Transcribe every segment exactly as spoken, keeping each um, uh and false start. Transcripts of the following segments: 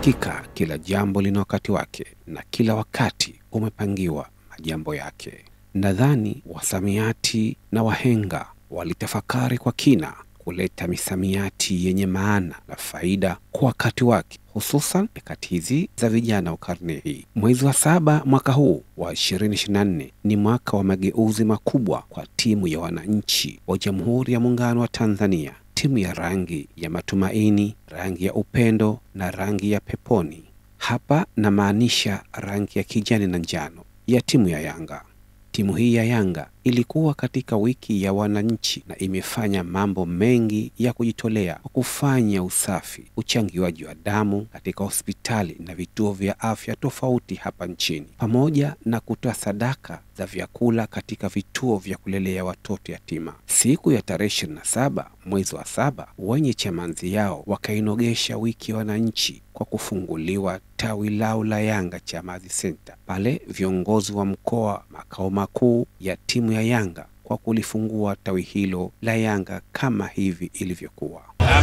Hakika kila jambo lina wakati wake na kila wakati umepangiwa majambo yake. Nadhani wasamiati na wahenga walitafakari kwa kina kuleta misamiati yenye maana na faida kwa wakati wake, hususan nyakati hizi za vijana wa karne hii. Mwezi wa saba mwaka huu wa ishirini ishirini na nne ni mwaka wa mageuzi makubwa kwa timu ya wananchi wa Jamhuri ya Muungano wa Tanzania, timu ya rangi ya matumaini, rangi ya upendo na rangi ya peponi. Hapa na maanisha rangi ya kijani na njano ya timu ya Yanga. Timu hii ya Yanga ilikuwa katika wiki ya wananchi na imefanya mambo mengi ya kujitolea kwa kufanya usafi, uchangiwaji wa damu katika hospitali na vituo vya afya tofauti hapa nchini, pamoja na kutoa sadaka za vyakula katika vituo vya kulelea watoto yatima. Siku ya tarehe ishirini na saba mwezi wa saba, wenye chamanzi yao wakainogesha wiki ya wananchi kwa kufunguliwa tawi lao la Yanga Chamazi Center. Pale viongozi wa mkoa, makao makuu ya timu ya Yanga, kwa kulifungua tawi hilo la Yanga kama hivi ilivyokuwa.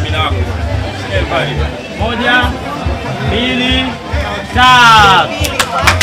Moja, mbili, tatu.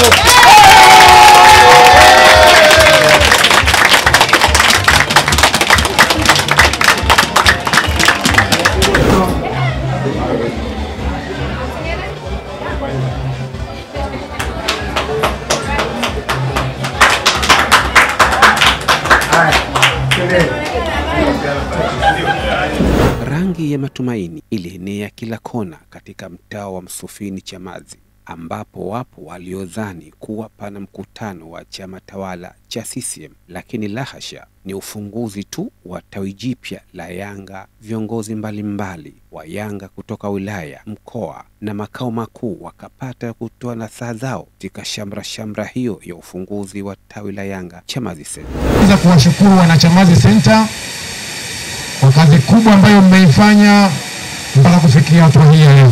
Rangi ya matumaini ilienea kila kona katika mtaa wa Msufini Chamazi, ambapo wapo waliodhani kuwa pana mkutano wa chama tawala cha C C M, lakini lahasha, ni ufunguzi tu wa tawi jipya la Yanga. Viongozi mbalimbali wa Yanga kutoka wilaya, mkoa na makao makuu wakapata kutoa nasaha zao katika shamra shamra hiyo ya ufunguzi wa tawi la Yanga Chamazi Center. Naweza kuwashukuru wana Chamazi Center kwa kazi kubwa ambayo mmeifanya mpaka kufikia hatua hii leo.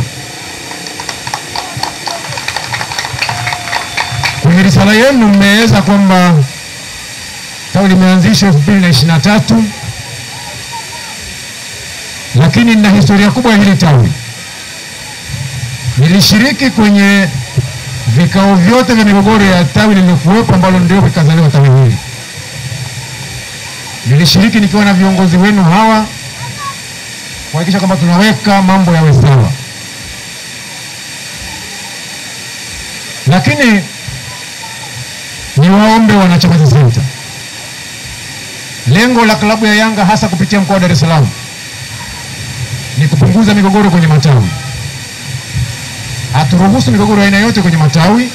Kwenye risala yenu mmeeleza kwamba tawi limeanzishwa elfu mbili na ishirini na tatu, lakini nina historia kubwa ya hili tawi. Nilishiriki kwenye vikao vyote vya migogoro ya tawi lililokuwepo ambalo ndio vikazaliwa tawi hili. Nilishiriki nikiwa na viongozi wenu hawa kuhakikisha kwamba tunaweka mambo yawe sawa. Lakini niwaombe wana Chamazi Center, lengo la klabu ya Yanga hasa kupitia mkoa wa Dar es Salaam ni kupunguza migogoro kwenye matawi. Haturuhusu migogoro aina yote kwenye matawi,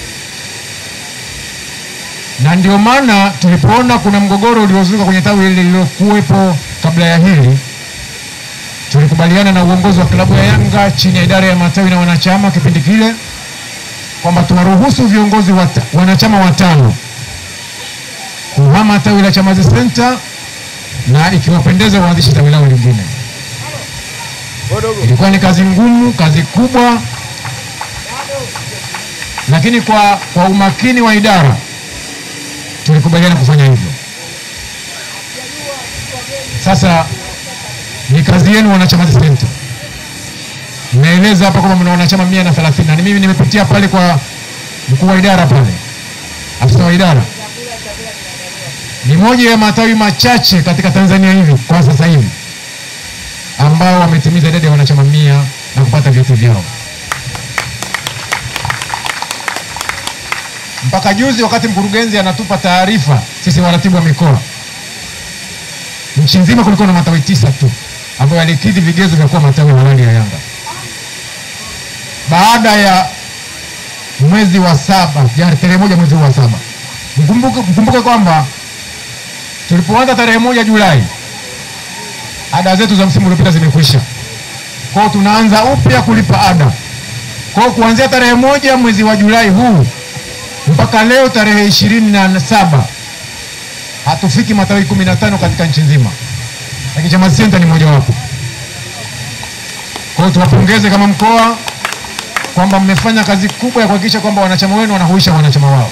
na ndio maana tulipoona kuna mgogoro uliozuka kwenye tawi hili lililokuwepo kabla ya hili, tulikubaliana na uongozi wa klabu ya Yanga chini ya idara ya matawi na wanachama kipindi kile kwamba tuwaruhusu viongozi wata, wanachama watano kuhama tawi la Chamazi Center, na ikiwapendeza waanzishe tawi lao lingine. Ilikuwa ni kazi ngumu, kazi kubwa, lakini kwa, kwa umakini wa idara tulikubaliana kufanya hivyo. Sasa ni kazi yenu wana Chamazi Center. Naeleza hapa kwamba mna wanachama mia na thelathini, na mimi nimepitia pale kwa mkuu wa idara pale, afisa wa idara. Ni moja ya matawi machache katika Tanzania hivi kwa sasa hivi ambao wametimiza idadi ya wanachama mia na kupata vyeti vyao. Mpaka juzi wakati mkurugenzi anatupa taarifa sisi waratibu wa mikoa, nchi nzima kulikuwa na matawi tisa tu ambayo yalikidhi vigezo vya kuwa matawi halali ya Yanga. Baada ya mwezi wa saba, jana tarehe moja mwezi wa saba, mkumbuke mkumbuke kwamba tulipoanza tarehe moja Julai, ada zetu za msimu uliopita zimekwisha. Kwa hiyo tunaanza upya kulipa ada. Kwa hiyo kuanzia tarehe moja mwezi wa Julai huu mpaka leo tarehe ishirini na saba hatufiki matawi kumi na tano katika nchi nzima, lakini Chamazi Center ni moja wapo. Kwa hiyo tuwapongeze kama mkoa kwamba mmefanya kazi kubwa ya kuhakikisha kwamba wanachama wenu wanahuisha wanachama wao.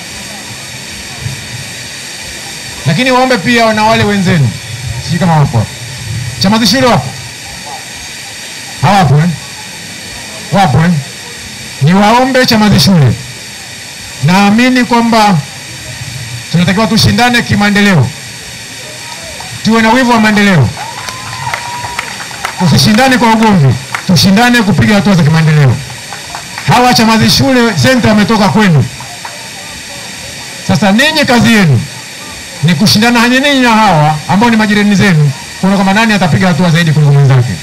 Lakini waombe pia na wale wenzenu, sisi kama wapo hapo Chamazi shule wapo hawapo eh? Wapo eh? niwaombe chama shule, naamini kwamba tunatakiwa tushindane kimaendeleo, tuwe na wivu wa maendeleo, tusishindane kwa ugomvi, tushindane kupiga hatua za kimaendeleo. Hawa chama shule center wametoka kwenu, sasa ninyi kazi yenu ni kushindana ninyi na hawa ambao ni majirani zenu, kuna kama nani atapiga hatua zaidi kuliko mwenzake.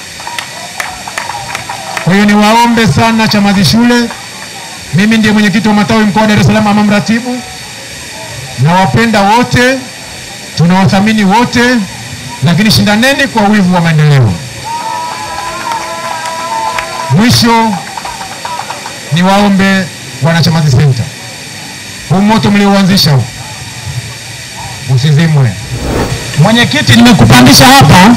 Kwa hiyo niwaombe sana chama shule, mimi ndiye mwenyekiti wa matawi mkoa wa Dar es Salaam ama mratibu, na wapenda wote, tunawathamini wote, lakini shindaneni kwa wivu wa maendeleo. Mwisho niwaombe wanachama center, huu moto mlioanzisha usizimwe. Mwenyekiti, nimekupandisha hapa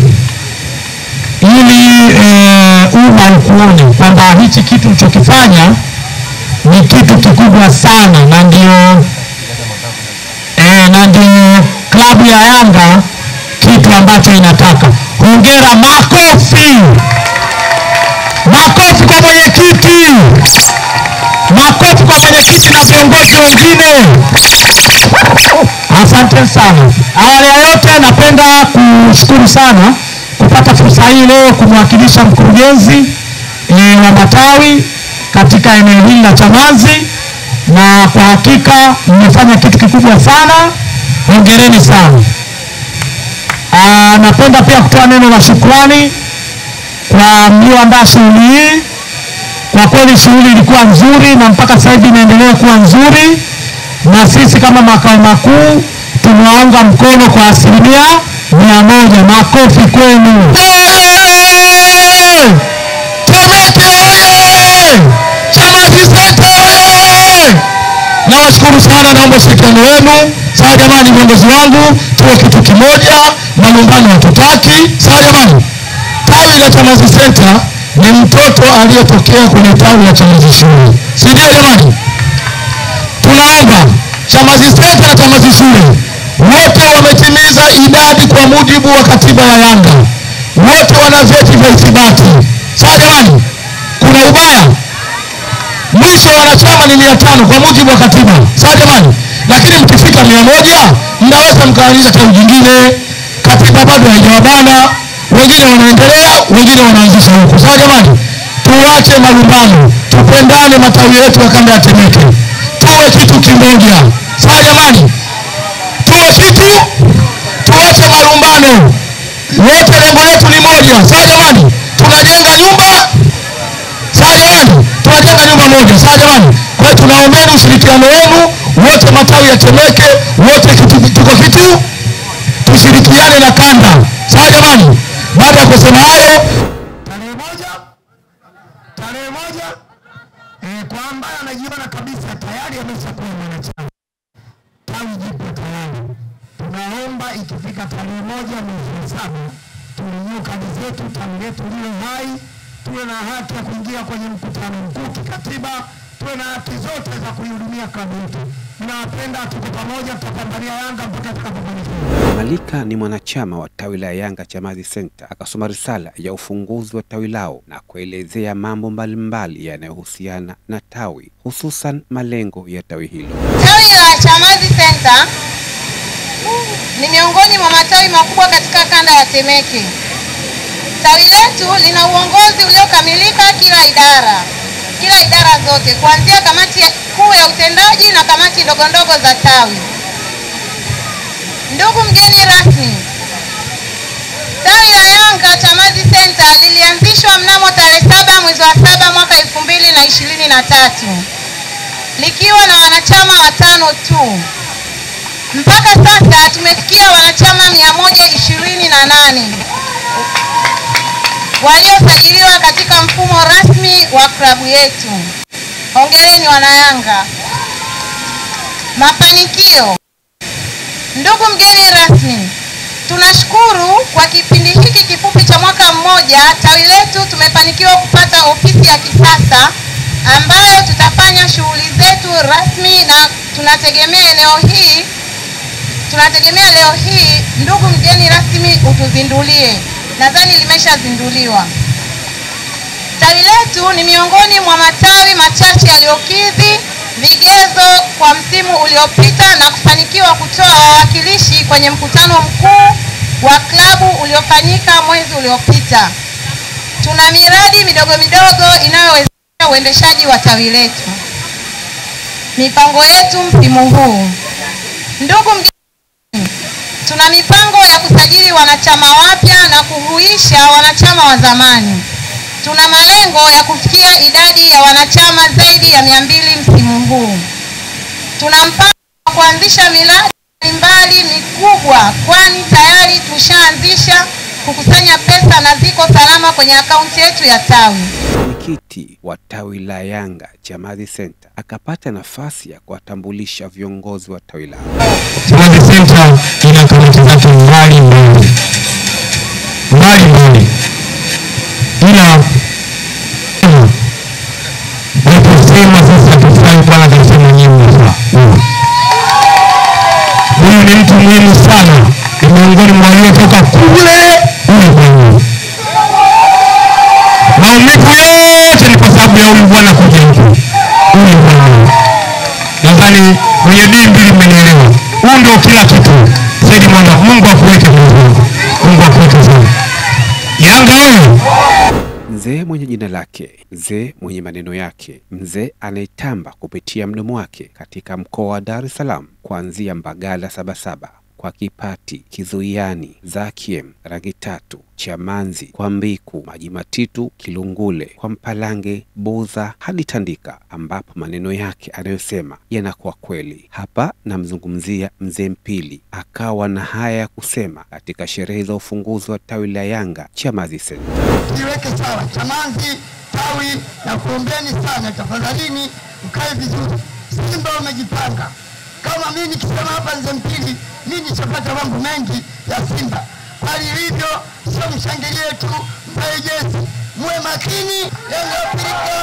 ili e, umma ukuone kwamba hichi kitu ulichokifanya ni kitu kikubwa sana, na ndio e, na ndio klabu ya Yanga kitu ambacho inataka. Hongera, makofi. Makofi kwa mwenyekiti. Makofi kwa mwenyekiti na viongozi wengine. Asante sana. Awali ya yote napenda kushukuru sana kupata fursa hii leo kumwakilisha mkurugenzi e, wa matawi katika eneo hili la Chamazi, na kwa hakika mmefanya kitu kikubwa sana. Hongereni sana. Aa, napenda pia kutoa neno la shukrani kwa mlioandaa shughuli hii. Kwa kweli shughuli ilikuwa nzuri na mpaka sasa hivi inaendelea kuwa nzuri, na sisi kama makao makuu tumewaunga mkono kwa asilimia mia moja. Makofi kwenu. Temeke oye! Chamazi Center oye! Nawashukuru sana, naomba ushirikiano wenu. Sawa jamani, viongozi wangu, tuwe kitu kimoja, malumbano hatutaki. Sawa jamani, tawi la Chamazi Center ni mtoto aliyetokea kwenye tawi la Chamazi shule, si ndio jamani? Tunaomba Chamazi Center na Chamazi shule wote wametimiza idadi kwa mujibu wa katiba ya Yanga, wote wana vyeti vya ithibati. Sawa jamani, kuna ubaya? Mwisho wanachama ni mia tano kwa mujibu wa katiba. Sawa jamani, lakini mkifika mia moja mnaweza mkaanzisha tawi jingine, katiba bado haijawabana, wengine wanaendelea, wengine wanaanzisha huko. Sawa jamani, tuache malumbano, tupendane matawi yetu ya kanda ya Temeke, tuwe kitu kimoja. Sawa jamani, tuwe kitu, tuache malumbano, wote lengo letu ni moja. Sawa jamani, tunajenga nyumba. Sawa jamani, tunajenga nyumba moja. Sawa jamani, kwa hiyo tunaombeni ushirikiano wenu wote, matawi ya Temeke wote, kitu tuko kitu, tushirikiane na kanda. Sawa jamani, baada ya kusema hayo, tarehe moja tarehe moja eh, kwa ambaye anajiona kabisa tayari ameshakuwa mwanachama, tawi jipo tayari. Tunaomba ikifika tarehe moja mwezi wa saba tulinywe kadi zetu, tawi letu liwe hai, tuwe na haki ya kuingia kwenye mkutano mkuu kikatiba, tuwe na haki zote za kuihudumia klabu yetu. Ninawapenda, tuko pamoja, tutapambania Yanga mpaka tutakapofanikiwa. Malika ni mwanachama wa tawi la Yanga Chamazi Center, akasoma risala ya ufunguzi wa tawi lao na kuelezea mambo mbalimbali yanayohusiana na tawi, hususan malengo ya tawi hilo. Tawi la Chamazi Center ni miongoni mwa matawi makubwa katika kanda ya Temeke. Tawi letu lina uongozi uliokamilika kila idara, kila idara zote, kuanzia kamati kuu ya utendaji na kamati ndogo ndogo za tawi. Ndugu mgeni rasmi, tawi la Yanga Chamazi Center lilianzishwa mnamo tarehe saba mwezi wa saba mwaka elfu mbili na ishirini na tatu likiwa na wanachama watano tu. Mpaka sasa tumefikia wanachama mia moja ishirini na nane waliosajiliwa katika mfumo rasmi wa klabu yetu. Hongereni wanayanga. Mafanikio. Ndugu mgeni rasmi, tunashukuru kwa kipindi hiki kifupi cha mwaka mmoja tawi letu tumefanikiwa kupata ofisi ya kisasa ambayo tutafanya shughuli zetu rasmi, na tunategemea eneo hii tunategemea leo hii ndugu mgeni rasmi utuzindulie. Nadhani limeshazinduliwa. Tawi letu ni miongoni mwa matawi machache yaliyokidhi vigezo kwa msimu uliopita na kufanikiwa kutoa wawakilishi kwenye mkutano mkuu wa klabu uliofanyika mwezi uliopita. Tuna miradi midogo midogo inayowezesha uendeshaji wa tawi letu. Mipango yetu msimu huu. Ndugu mgeni, tuna mipango ya kusajili wanachama wapya na kuhuisha wanachama wa zamani. Tuna malengo ya kufikia idadi ya wanachama zaidi ya mia mbili msimu huu. Tuna mpango wa kuanzisha miradi mbalimbali mikubwa, kwani tayari tushaanzisha kukusanya pesa na ziko salama kwenye akaunti yetu ya tawi. Mwenyekiti wa tawi la Yanga Chamazi Center akapata nafasi ya kuwatambulisha viongozi wa tawi lao. Chamazi Center ina kamati zake mbali mbali mbali mbali, ila naposema sasa tufanye kwa kusema nyinyi sasa. Huyu ni mtu muhimu sana, ni miongoni mwa waliotoka kule huyu. Maumivu yote ni kwa sababu ya huyu bwana kuja huku. Huyu bwana. Nadhani kwenye dini mbili mmenielewa. Huyu ndio kila kitu. Saidi mwana, Mungu akuweke Mungu. Mungu akuweke sana. Yanga huyu. Mzee mwenye jina lake, mzee mwenye maneno yake, mzee anayetamba kupitia mdomo wake katika mkoa wa Dar es Salaam, kuanzia Mbagala Sabasaba, kwa Kipati, Kizuiani, Zakiem, Rangi Tatu, Chamanzi, kwa Mbiku, Maji Matitu, Kilungule, kwa Mpalange, Boza hadi Tandika, ambapo maneno yake anayosema yanakuwa kweli. Hapa namzungumzia mzee Mpili, akawa na haya ya kusema katika sherehe za ufunguzi wa tawi la Yanga Chamazi Center. Tujiweke sawa Chamazi tawi, na kuombeni sana tafadhalini mkae vizuri. Simba umejipanga. Kama mimi nikisema hapa mzee Mpili, mimi nishapata mambo mengi ya Simba. Kwa hivyo sio mshangilie tu, mbaye jezi, muwe makini. Yanga Afrika.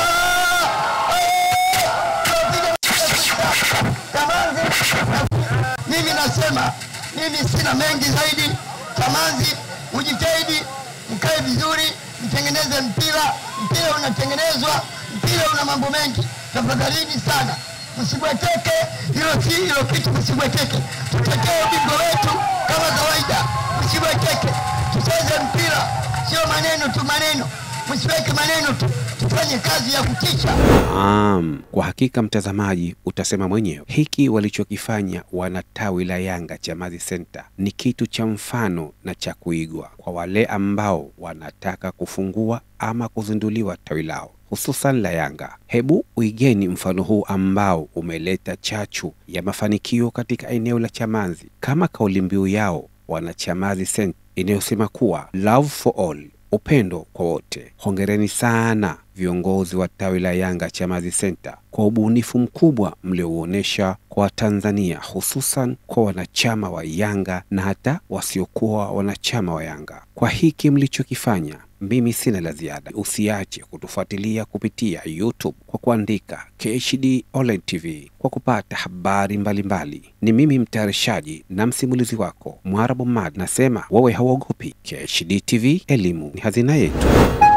Chamazi, mimi nasema, mimi sina mengi zaidi. Chamazi, mjitahidi, mkae vizuri, mtengeneze mpira. Mpira unatengenezwa, mpira una mambo mengi. Tafadhalini sana, msibweteke, hilo si hilo kitu, msibweteke. Tutetee ubingwa wetu kama kawaida, msibweteke. Tucheze mpira, sio maneno tu maneno. Msiweke maneno tu, tufanye kazi ya kutisha. Naam, kwa hakika mtazamaji utasema mwenyewe, hiki walichokifanya wana tawi la Yanga Chamazi Center ni kitu cha mfano na cha kuigwa kwa wale ambao wanataka kufungua ama kuzinduliwa tawi lao, hususan la Yanga. Hebu uigeni mfano huu ambao umeleta chachu ya mafanikio katika eneo la Chamazi, kama kauli mbiu yao wana Chamazi Center inayosema kuwa love for all, upendo kwa wote. Hongereni sana viongozi wa tawi la Yanga Chamazi Center kwa ubunifu mkubwa mliouonesha kwa Tanzania, hususan kwa wanachama wa Yanga na hata wasiokuwa wanachama wa Yanga. Kwa hiki mlichokifanya, mimi sina la ziada. Usiache kutufuatilia kupitia YouTube kwa kuandika K H D Online T V kwa kupata habari mbalimbali mbali. Ni mimi mtayarishaji na msimulizi wako Mwarabu Mad, nasema wewe hauogopi. K H D T V, elimu ni hazina yetu.